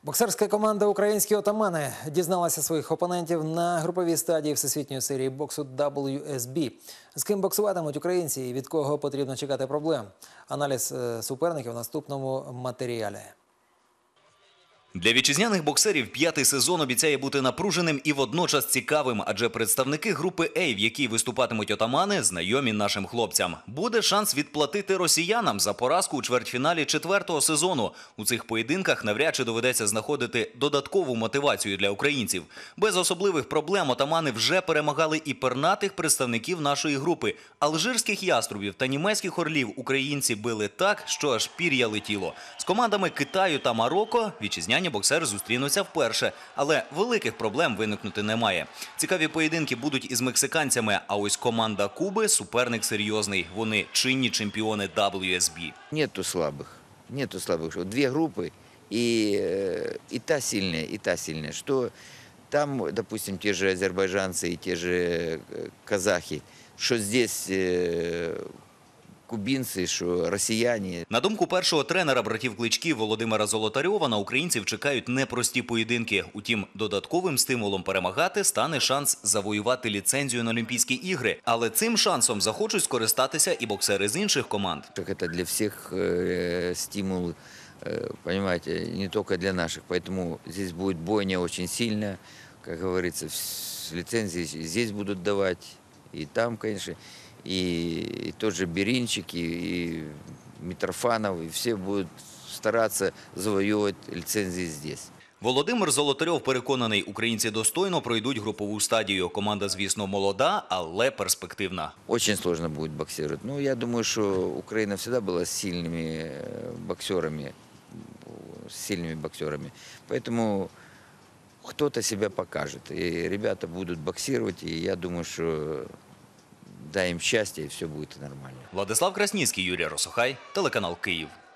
Боксерська команда «Українські отамани» дізналася своїх опонентів на груповій стадії всесвітньої серії боксу WSB. З ким боксуватимуть українці і від кого потрібно чекати проблем? Аналіз суперників в наступному матеріалі. Для вітчизняних боксерів п'ятий сезон обіцяє бути напруженим і водночас цікавим, адже представники групи А, в якій виступатимуть отамани, знайомі нашим хлопцям. Буде шанс відплатити росіянам за поразку у чвертьфіналі четвертого сезону. У цих поєдинках навряд чи доведеться знаходити додаткову мотивацію для українців. Без особливих проблем отамани вже перемагали і пернатих представників нашої групи. Алжирських яструбів та німецьких орлів українці били так, що аж пір'я летіло. З командами Китаю та Марокко вітчизняні боксери зустрінуться вперше, але великих проблем виникнути не має. Цікаві поєдинки будуть із мексиканцями, а ось команда Куби – суперник серйозний. Вони чинні чемпіони WSB. Нету слабых. Две группы, и та сильная, что там, допустим, те же азербайджанцы и те же казахи, что здесь кубинцы, що росіяни. На думку першого тренера братів Кличків Володимира Золотарьова, на українців чекають непрості поєдинки. Утім, додатковим стимулом перемагати стане шанс завоювати ліцензію на Олімпійські ігри. Але цим шансом захочуть скористатися і боксери з інших команд. Це для всіх стимул, понимаете, не тільки для наших. Поэтому здесь будет бойня очень сильная. Как говорится, лицензии здесь будут давать, и там, конечно. И тот же Беринчик, и Митрофанов, и все будут стараться завоевывать лицензии здесь. Володимир Золотарьов переконаний, українці достойно пройдуть групову стадію. Команда, звісно, молода, але перспективна. Очень сложно будет боксировать. Ну, я думаю, что Украина всегда была сильными боксерами. Поэтому кто-то себя покажет. И ребята будут боксировать, и я думаю, что дай им счастья, и все будет нормально. Владислав Красніцький, Юрій Росохай, телеканал «Київ».